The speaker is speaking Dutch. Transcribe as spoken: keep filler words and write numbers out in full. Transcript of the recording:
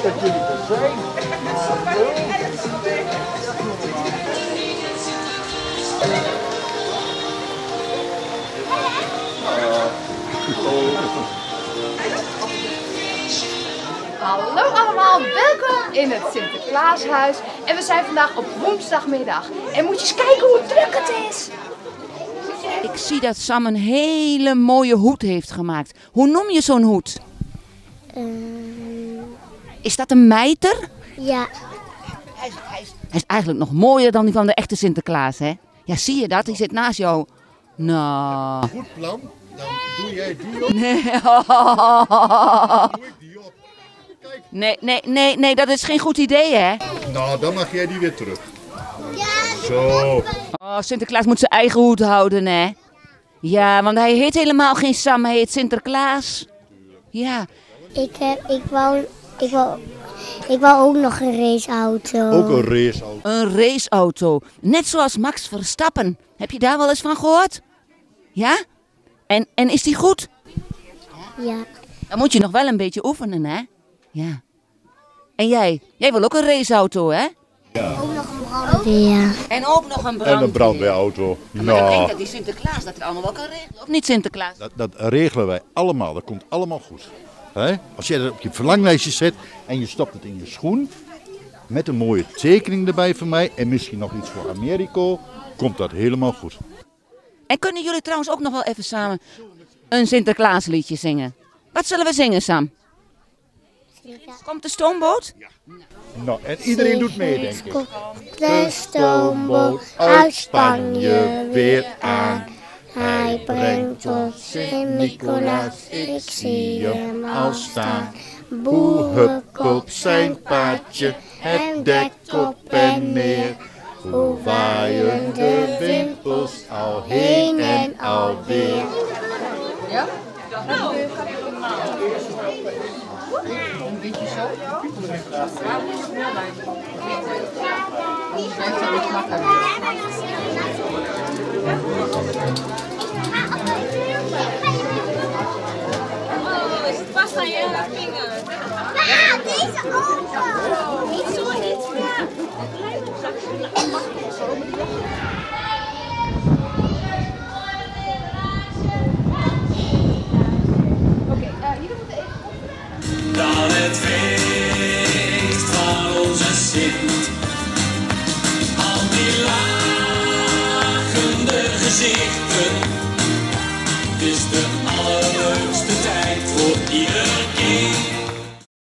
leuk dat jullie er zijn. Hallo allemaal, welkom in het Sinterklaashuis. En we zijn vandaag op woensdagmiddag. En moet je eens kijken hoe druk het is. Ik zie dat Sam een hele mooie hoed heeft gemaakt. Hoe noem je zo'n hoed? Um, Is dat een mijter? ja. Hij is, hij, is, hij is eigenlijk nog mooier dan die van de echte Sinterklaas, hè? Ja, zie je dat? Die zit naast jou. Nou. Goed plan, dan doe jij die op. Nee. Doe ik die op. Kijk. nee, nee, nee, nee, dat is geen goed idee, hè? Nou, dan mag jij die weer terug. Zo. Oh, Sinterklaas moet zijn eigen hoed houden, hè? Ja, want hij heet helemaal geen Sam, hij heet Sinterklaas. Ja. Ik, heb, ik, wou, ik, wou, ik wou ook nog een raceauto. Ook een raceauto. Een raceauto. Net zoals Max Verstappen. Heb je daar wel eens van gehoord? Ja? En, en is die goed? Ja. Dan moet je nog wel een beetje oefenen, hè? Ja. En jij? Jij wil ook een raceauto, hè? Ook nog een brandweer. En ook nog een brandweer. En een brandweerauto. Maar ik denk Nou, dat die Sinterklaas dat allemaal wel kan regelen. Of niet, Sinterklaas? dat, dat regelen wij allemaal. Dat komt allemaal goed. He? Als jij dat op je verlanglijstje zet en je stopt het in je schoen. Met een mooie tekening erbij van mij. En misschien nog iets voor Americo. Komt dat helemaal goed. En kunnen jullie trouwens ook nog wel even samen een Sinterklaasliedje zingen? Wat zullen we zingen, Sam? Komt de stoomboot? Nou, en iedereen doet mee, denk ik. De stoomboot uit Spanje weer aan. Hij brengt ons Sint-Nicolaas, ik zie hem al staan. Boer koopt zijn paardje, het dek op en neer. Hoe waaien de wimpels al heen en alweer. Ja? Een beetje zo. Oh, is het vast aan je vinger? Ja, deze open. Niet zo niet. Dan het feest van onze Sint. Al die lachende gezichten. Het is de